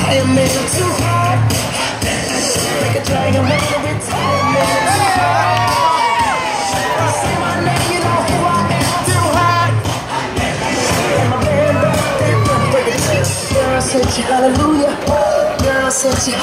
I am made too hard. Like a dragon running with time. Too hard. You say my name, you know who I am. Too hard. And my band back there, break it. Girl, I said you hallelujah. Girl, I said you